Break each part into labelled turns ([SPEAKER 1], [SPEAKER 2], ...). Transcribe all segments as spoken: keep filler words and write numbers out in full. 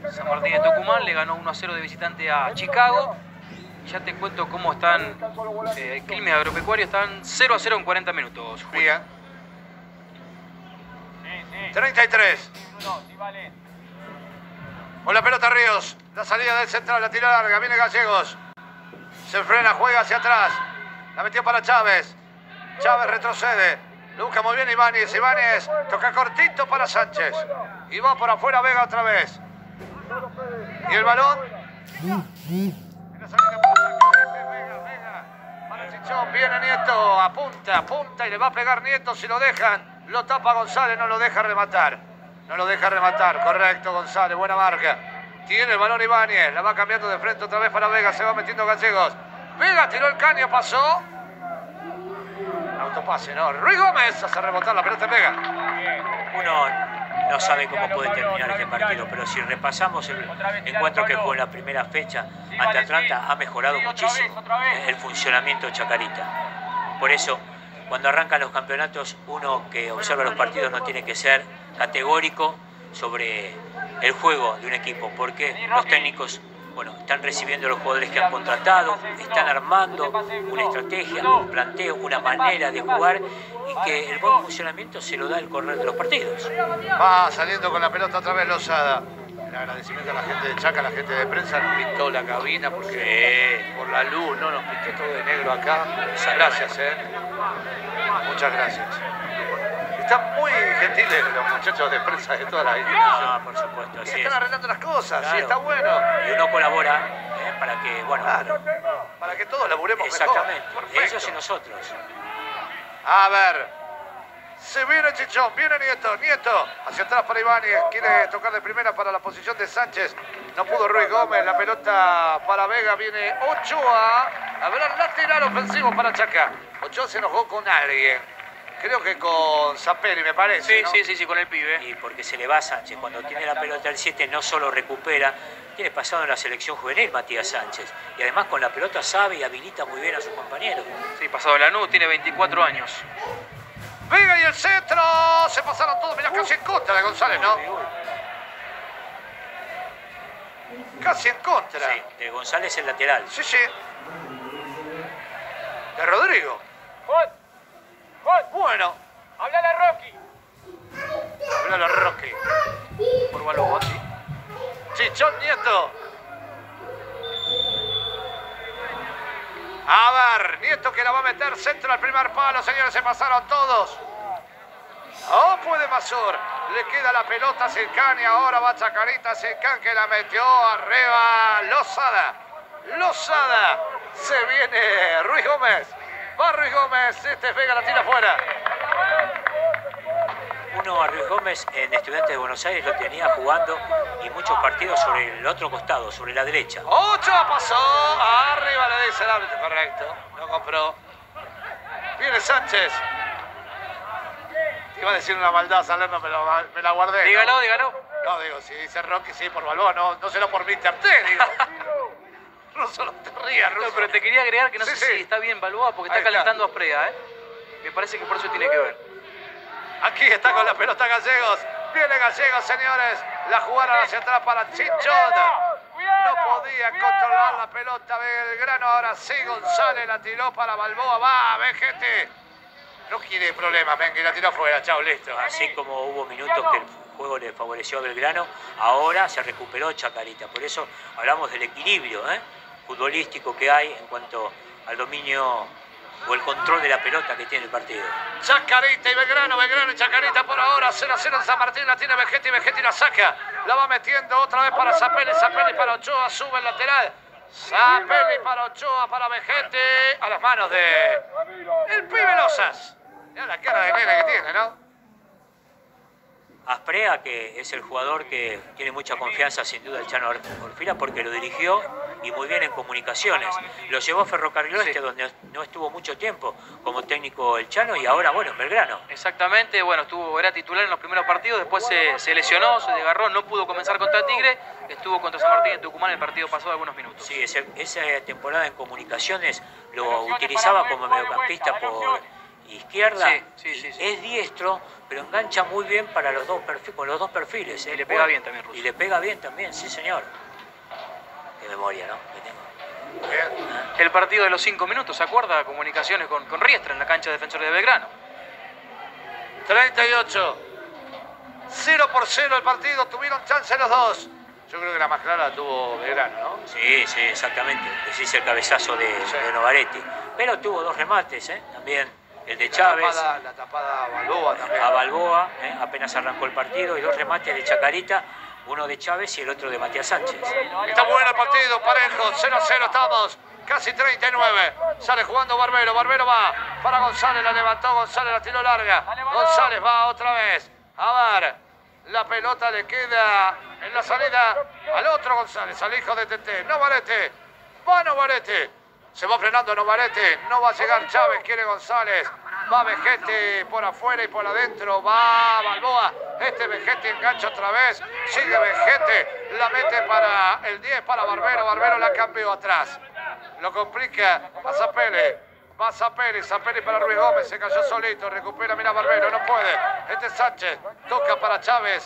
[SPEAKER 1] San Martín de Tucumán le ganó uno a cero de visitante a Chicago. Ya te cuento cómo están eh, Quilmes Agropecuario, están cero a cero en cuarenta minutos.
[SPEAKER 2] Bien. treinta y tres. Con la pelota Ríos. La salida del central, la tira larga. Viene Gallegos. Se frena, juega hacia atrás. La metió para Chávez. Chávez retrocede. Lo busca muy bien Ibáñez. Ibáñez toca cortito para Sánchez. Y va por afuera Vega otra vez. Y el balón. En la salida para Sánchez. Vega, Vega. Para Chichón. Viene Nieto. Apunta, apunta y le va a pegar Nieto si lo dejan. Lo tapa González, no lo deja rematar. No lo deja rematar. Correcto, González. Buena marca. Tiene el balón Ibáñez. La va cambiando de frente otra vez para Vega. Se va metiendo Gallegos. Vega tiró el caño, pasó. Autopase, no. Ruiz Gómez hace rebotar la pelota en Vega.
[SPEAKER 3] Uno no sabe cómo puede terminar este partido, pero si repasamos el encuentro que jugó en la primera fecha ante Atlanta, ha mejorado muchísimo el funcionamiento de Chacarita. Por eso, cuando arrancan los campeonatos, uno que observa los partidos no tiene que ser categórico sobre el juego de un equipo, porque los técnicos, bueno, están recibiendo a los jugadores que han contratado, están armando una estrategia, un planteo, una manera de jugar, y que el buen funcionamiento se lo da el correr de los partidos.
[SPEAKER 2] Va saliendo con la pelota otra vez Lozada. El agradecimiento a la gente de Chaca, a la gente de prensa. Nos pintó la cabina porque sí, por la luz, no nos pintó todo de negro acá. Muchas gracias, eh. Muchas gracias. Están muy gentiles los muchachos de prensa de todas las instituciones.
[SPEAKER 3] Ah, por supuesto, así
[SPEAKER 2] están
[SPEAKER 3] es.
[SPEAKER 2] arreglando las cosas,
[SPEAKER 3] Claro.
[SPEAKER 2] sí, está bueno.
[SPEAKER 3] Y uno colabora eh, para que, bueno,
[SPEAKER 2] Claro, para que todos laburemos
[SPEAKER 3] exactamente,
[SPEAKER 2] mejor. Perfecto.
[SPEAKER 3] ellos y nosotros.
[SPEAKER 2] A ver, se viene Chichón, viene Nieto, Nieto, hacia atrás para Ibáñez, quiere tocar de primera para la posición de Sánchez, no pudo Ruiz Gómez, la pelota para Vega, viene Ochoa, habrá lateral ofensivo para Chaca. Ochoa se enojó con alguien, creo que con Zapelli me parece,
[SPEAKER 1] Sí,
[SPEAKER 2] ¿no?
[SPEAKER 1] sí, sí, sí, con el pibe.
[SPEAKER 3] Y porque se le va a Sánchez, cuando tiene la pelota el siete no solo recupera, tiene pasado en la selección juvenil Matías Sánchez, y además con la pelota sabe y habilita muy bien a sus compañeros.
[SPEAKER 1] Sí, pasado Lanús, tiene veinticuatro años.
[SPEAKER 2] Vega y el centro, se pasaron todos, mirá, casi en contra de González, ¿no? Casi en contra.
[SPEAKER 3] Sí, de González el lateral.
[SPEAKER 2] Sí, sí. De Rodrigo.
[SPEAKER 4] Juan, Juan,
[SPEAKER 2] Bueno,
[SPEAKER 4] háblale a Rocky.
[SPEAKER 2] hablalo Roque.
[SPEAKER 1] Por Balboa, sí.
[SPEAKER 2] Chichón Nieto. A ver, Nieto que la va a meter centro al primer palo, señores, se pasaron todos. Oh, puede Mazur. Le queda la pelota a Silcán y ahora va Chacarita. Silcán que la metió arriba. Lozada. Lozada. Se viene Ruiz Gómez. Va Ruiz Gómez. Este es Vega, la tira afuera.
[SPEAKER 3] Uno a Ruiz Gómez en Estudiantes de Buenos Aires lo tenía jugando y muchos partidos sobre el otro costado, sobre la derecha.
[SPEAKER 2] Ochoa pasó. Arriba le dice el árbitro. Correcto. Lo compró. Viene Sánchez. Iba a decir una maldad, Salerno, pero me la guardé.
[SPEAKER 1] Dígalo,
[SPEAKER 2] ¿no?
[SPEAKER 1] dígalo.
[SPEAKER 2] No, digo, si dice Rocky, sí, por Balboa, no, no será por mister T, digo. Russo, no te rías, Russo.
[SPEAKER 1] No, pero te quería agregar que no
[SPEAKER 2] Sí,
[SPEAKER 1] sé
[SPEAKER 2] sí.
[SPEAKER 1] si está bien Balboa porque
[SPEAKER 2] Ahí
[SPEAKER 1] está
[SPEAKER 2] está.
[SPEAKER 1] calentando a Freda, ¿eh? Me parece que por eso tiene que ver.
[SPEAKER 2] Aquí está con la pelota Gallegos. Viene Gallegos, señores. La jugaron hacia atrás para Chichón. No podía controlar la pelota Belgrano. Ahora sí, González la tiró para Balboa. Va, ve, gente. No quiere problemas, ven, que la tiró afuera. Chao, listo.
[SPEAKER 3] Así como hubo minutos que el juego le favoreció a Belgrano, ahora se recuperó Chacarita. Por eso hablamos del equilibrio ¿eh? futbolístico que hay en cuanto al dominio o el control de la pelota que tiene el partido.
[SPEAKER 2] Chacarita y Belgrano, Belgrano y Chacarita por ahora. cero a cero en San Martín, la tiene Vegetti, Vegetti la saca. La va metiendo otra vez para Zapelli, Zapelli para Ochoa, sube el lateral. Zapelli para Ochoa, para Vegetti. A las manos de el pibe Lozas. Mirá la cara de nene que tiene, ¿no?
[SPEAKER 3] Asprea, que es el jugador que tiene mucha confianza sin duda el Chano Orfila porque lo dirigió y muy bien en comunicaciones. Lo llevó a Ferrocarril Oeste, sí, donde no estuvo mucho tiempo como técnico el Chano y ahora, bueno, en Belgrano.
[SPEAKER 1] Exactamente, bueno, estuvo, era titular en los primeros partidos, después se, se lesionó, se desgarró, no pudo comenzar contra Tigre, estuvo contra San Martín en Tucumán el partido pasado algunos minutos.
[SPEAKER 3] Sí, ese, esa temporada en comunicaciones lo utilizaba como mediocampista por... izquierda.
[SPEAKER 1] Sí, sí, sí, sí.
[SPEAKER 3] Es diestro, pero engancha muy bien para los dos perfiles, con los dos perfiles. ¿eh?
[SPEAKER 1] Y le pega bien también, Russo.
[SPEAKER 3] Y le pega bien también, sí señor. Qué memoria, ¿no? Que tengo.
[SPEAKER 2] Bien.
[SPEAKER 1] El partido de los cinco minutos, ¿se acuerda? Comunicaciones con, con Riestra en la cancha de Defensores de Belgrano.
[SPEAKER 2] treinta y ocho. cero por cero el partido. Tuvieron chance los dos. Yo creo que la más clara la tuvo Belgrano, ¿no?
[SPEAKER 3] Sí, sí, exactamente. Decís el cabezazo de,
[SPEAKER 2] Sí.
[SPEAKER 3] de Novaretti. Pero tuvo dos remates, ¿eh? También el de
[SPEAKER 2] La
[SPEAKER 3] Chávez.
[SPEAKER 2] tapada, la tapada a Balboa también.
[SPEAKER 3] A Balboa, ¿eh? Apenas arrancó el partido, y dos remates de Chacarita, uno de Chávez y el otro de Matías Sánchez.
[SPEAKER 2] Está bueno el partido, parejo, cero a cero estamos, casi treinta y nueve. Sale jugando Barbero, Barbero va para González, la levantó, González la tiró larga. González va otra vez. A ver, la pelota le queda en la salida al otro González, al hijo de Tete. Novarete, va Novarete. Se va frenando Novarete, no va a llegar Chávez, quiere González. Va Vejete por afuera y por adentro, va Balboa. Este Vejete engancha otra vez, sigue Vejete, la mete para el diez, para Barbero. Barbero la cambió atrás. Lo complica a Zapelli. Va Zapelli, Zapelli para Ruiz Gómez, se cayó solito, recupera, mira Barbero, no puede. Este es Sánchez, toca para Chávez.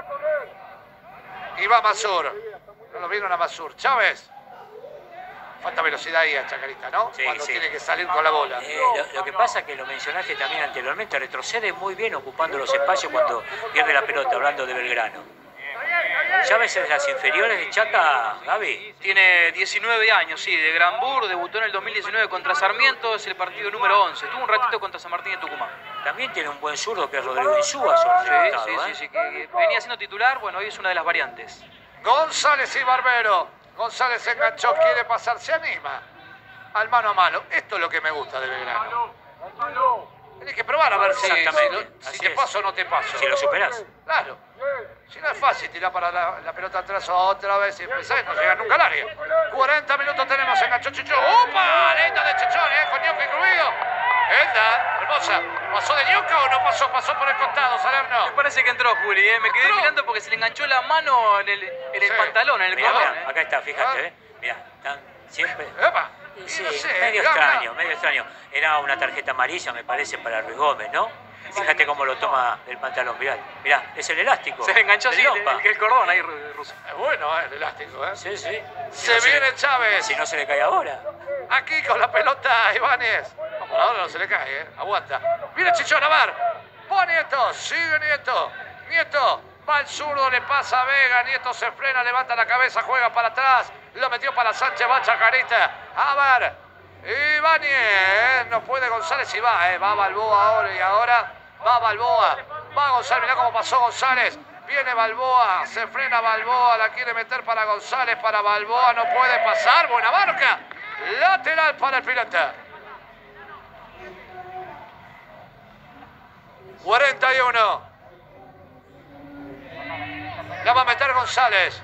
[SPEAKER 2] Y va Masur. No lo vieron a Masur. Chávez. Falta velocidad ahí a Chacarita, ¿no?
[SPEAKER 3] Sí,
[SPEAKER 2] Cuando
[SPEAKER 3] sí.
[SPEAKER 2] tiene que salir con la bola.
[SPEAKER 3] Eh, lo, lo que pasa es que lo mencionaste también anteriormente, retrocede muy bien ocupando los espacios cuando pierde la pelota, hablando de Belgrano. Chávez es de las inferiores de Chaca, Gaby.
[SPEAKER 1] Tiene diecinueve años, sí, de Granbur, debutó en el dos mil diecinueve contra Sarmiento, es el partido número once. Tuvo un ratito contra San Martín de Tucumán.
[SPEAKER 3] También tiene un buen zurdo que es Rodrigo Insúa,
[SPEAKER 1] Sí,
[SPEAKER 3] sorprendido,
[SPEAKER 1] sí,
[SPEAKER 3] ¿eh?
[SPEAKER 1] sí, sí, que que venía siendo titular, bueno, hoy es una de las variantes.
[SPEAKER 2] González y Barbero. González se enganchó, quiere pasar, se anima al mano a mano. Esto es lo que me gusta de Belgrano. Tienes que probar a ver si, si,
[SPEAKER 3] Exactamente,
[SPEAKER 2] lo- si
[SPEAKER 3] así
[SPEAKER 2] te
[SPEAKER 3] es.
[SPEAKER 2] paso o no te paso.
[SPEAKER 3] Si lo superás.
[SPEAKER 2] Claro. Si no es fácil tirar para la, la pelota atrás otra vez y empezar y no llegar nunca al área. cuarenta minutos tenemos, enganchó Chichón. ¡Opa! Linda de Chichón, ¿eh? Con Ñuca incluido. Linda, hermosa. ¿Pasó de Ñuca o no pasó? Pasó por el costado, Salerno.
[SPEAKER 1] Me parece que entró Juli, ¿eh? Me quedé
[SPEAKER 2] ¿Entró?
[SPEAKER 1] mirando porque se le enganchó la mano en el, en el
[SPEAKER 2] Sí.
[SPEAKER 1] pantalón, en el
[SPEAKER 3] Mirá,
[SPEAKER 1] cordón.
[SPEAKER 3] mirá,
[SPEAKER 1] ¿eh?
[SPEAKER 3] acá está,
[SPEAKER 2] Ah.
[SPEAKER 3] fíjate, ¿eh? Mirá, están siempre...
[SPEAKER 2] Epa.
[SPEAKER 3] Sí,
[SPEAKER 2] No sé,
[SPEAKER 3] medio
[SPEAKER 2] mirá,
[SPEAKER 3] extraño,
[SPEAKER 2] mirá.
[SPEAKER 3] medio extraño. Era una tarjeta amarilla, me parece, para Ruiz Gómez, ¿no? Fíjate cómo lo toma el pantalón, mirá. Mirá, es el elástico.
[SPEAKER 1] Se le enganchó
[SPEAKER 3] del
[SPEAKER 1] así el,
[SPEAKER 3] Lompa.
[SPEAKER 1] el- el cordón ahí, Ru- Russo.
[SPEAKER 2] Es bueno, ¿eh? El elástico, ¿eh?
[SPEAKER 3] Sí, sí. Si
[SPEAKER 2] Se
[SPEAKER 3] no
[SPEAKER 2] viene Chávez.
[SPEAKER 3] Si no se le cae ahora.
[SPEAKER 2] Aquí con la pelota Ibáñez. No, por ahora no se le cae, ¿eh? Aguanta. Viene Chichón, a ver. Va Nieto, sigue Nieto. Nieto, va el zurdo, le pasa a Vega. Nieto se frena, levanta la cabeza, juega para atrás. Lo metió para Sánchez, va Chacarita. A ver. Ibáñez, ¿eh? No puede González y va, ¿eh? Va Balboa ahora y ahora. Va Balboa. Va González, mirá cómo pasó González. Viene Balboa, se frena Balboa, la quiere meter para González, para Balboa, no puede pasar. Buena marca. Lateral para el Pirata. cuarenta y uno. La va a meter González.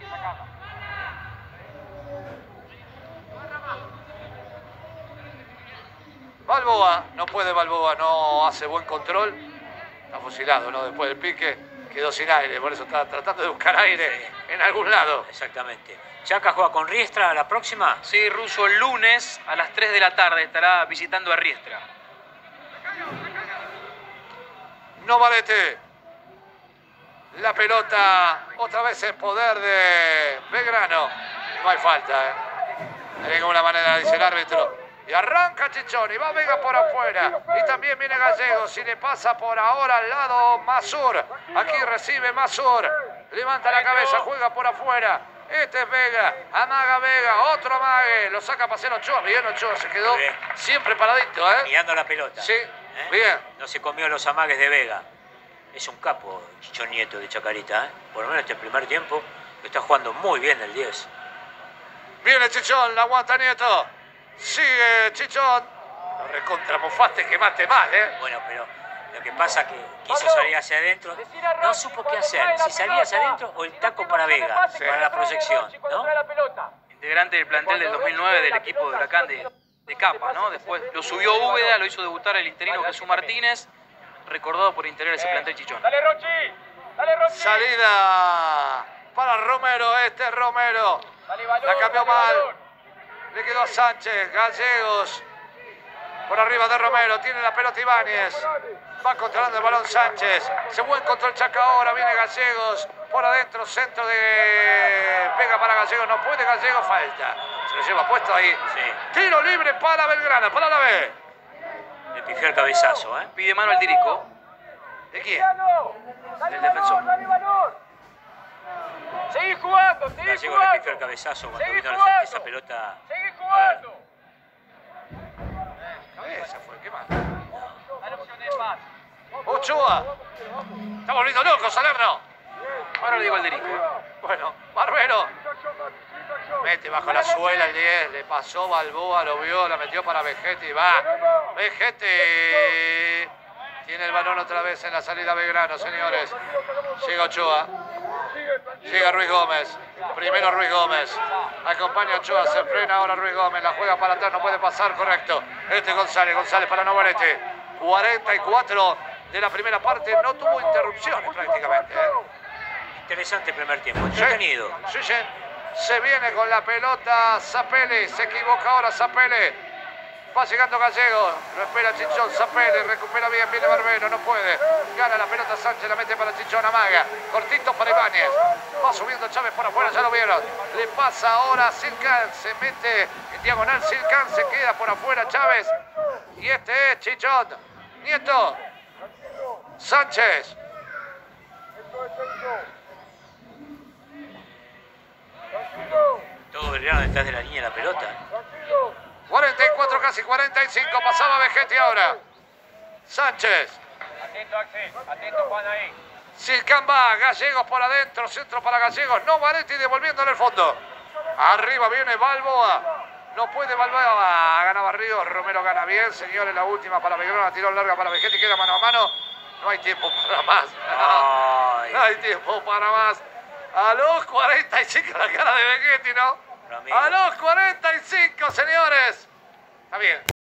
[SPEAKER 2] Balboa, no puede Balboa, no hace buen control. Está fusilado, ¿no? Después del pique quedó sin aire, por eso está tratando de buscar aire en algún lado.
[SPEAKER 3] Exactamente. Chaca juega con Riestra la próxima.
[SPEAKER 1] Sí, Russo, el lunes a las tres de la tarde estará visitando a Riestra.
[SPEAKER 2] Novarete. La pelota otra vez en poder de Belgrano. No hay falta, ¿eh? De ninguna manera, dice el árbitro. Y arranca Chichón y va Vega por afuera. Y también viene Gallegos y le pasa por ahora al lado Masur. Aquí recibe Masur. Levanta la cabeza, juega por afuera. Este es Vega, amaga Vega, otro amague. Lo saca a pasear Ochoa. Bien, Ochoa se quedó
[SPEAKER 3] Bien.
[SPEAKER 2] siempre paradito, ¿eh?
[SPEAKER 3] Mirando la pelota.
[SPEAKER 2] Sí,
[SPEAKER 3] ¿Eh?
[SPEAKER 2] bien.
[SPEAKER 3] No se comió los amagues de Vega. Es un capo, Chichón Nieto de Chacarita, ¿eh? Por lo menos este primer tiempo está jugando muy bien el diez.
[SPEAKER 2] Viene Chichón, la aguanta Nieto. Sigue Chichón. Lo recontramofaste que mate mal, ¿eh?
[SPEAKER 3] Bueno, pero lo que pasa que quiso salir hacia adentro, no supo qué hacer, si salía hacia adentro o el taco para Vega, para la proyección, ¿no?
[SPEAKER 1] Integrante del plantel del dos mil nueve del equipo de Huracán de, de Capa, ¿no? Después lo subió Úbeda, lo hizo debutar el interino Jesús Martínez, recordado por integrar ese plantel Chichón.
[SPEAKER 4] Dale, Rochi. Dale, Rochi.
[SPEAKER 2] Salida para Romero, este es Romero.
[SPEAKER 4] Dale, valor,
[SPEAKER 2] La cambió
[SPEAKER 4] dale,
[SPEAKER 2] mal.
[SPEAKER 4] valor.
[SPEAKER 2] Le quedó a Sánchez, Gallegos. Por arriba de Romero, tiene la pelota Ibáñez. Va controlando el balón Sánchez. Se buen control Chaca ahora, viene Gallegos. Por adentro, centro de... Pega para Gallegos, no puede Gallegos, falta. Se lo lleva puesto ahí.
[SPEAKER 3] Sí.
[SPEAKER 2] Tiro libre para Belgrano, para la B.
[SPEAKER 3] Le pifió el cabezazo, ¿eh?
[SPEAKER 1] Pide mano al Dirico.
[SPEAKER 2] ¿De quién?
[SPEAKER 1] Del defensor.
[SPEAKER 4] Seguí jugando, seguí
[SPEAKER 3] Gallego le
[SPEAKER 4] jugando.
[SPEAKER 3] pifió el cabezazo cuando
[SPEAKER 4] Seguí
[SPEAKER 3] vino
[SPEAKER 4] jugando.
[SPEAKER 3] esa pelota.
[SPEAKER 4] Seguí jugando.
[SPEAKER 2] Cabeza fue, ¿qué más?
[SPEAKER 4] Dale opciones más.
[SPEAKER 2] Ochoa. Está volviendo loco, Salerno.
[SPEAKER 1] Ahora le digo al Dirico.
[SPEAKER 2] Bueno, Barbero. Mete bajo la suela el diez. Le pasó Balboa, lo vio, la metió para Vegetti. Va. Vegetti. Tiene el balón otra vez en la salida Belgrano, señores. Llega Ochoa. Llega Ruiz Gómez. Primero Ruiz Gómez. Acompaña a Ochoa. Se frena ahora Ruiz Gómez. La juega para atrás. No puede pasar. Correcto. Este González. González para Novarete. cuarenta y cuatro de la primera parte. No tuvo interrupciones prácticamente. ¿eh?
[SPEAKER 3] Interesante primer tiempo. Entretenido.
[SPEAKER 2] Sí, sí. Se viene con la pelota Zapelli. Se equivoca ahora Zapelli. Va llegando Gallego, lo espera Chichón, Zapelli, recupera bien, viene Barbero, no puede. Gana la pelota Sánchez, la mete para Chichón, amaga. Cortito para Ibáñez. Va subiendo Chávez por afuera, ya lo vieron. Le pasa ahora a Silcan, se mete en diagonal Silcan, se queda por afuera Chávez. Y este es Chichón. Nieto. Sánchez.
[SPEAKER 3] Todo Belgrano detrás de la línea de la pelota.
[SPEAKER 2] cuarenta y cuatro, casi cuarenta y cinco. Pasaba Vegetti ahora. Sánchez.
[SPEAKER 4] Atento, Axel. Atento, Juan, ahí.
[SPEAKER 2] Silcan va. Gallegos por adentro. Centro para Gallegos. No, Varetti devolviendo en el fondo. Arriba viene Balboa. No puede Balboa. Gana Barrios. Romero gana bien. Señores, la última para Belgrano. La tiró larga para Vegetti. Queda mano a mano. No hay tiempo para más. No,
[SPEAKER 3] Ay.
[SPEAKER 2] no hay tiempo para más. A los cuarenta y cinco la cara de Vegetti, ¿no? A los cuarenta y cinco, señores. Está bien.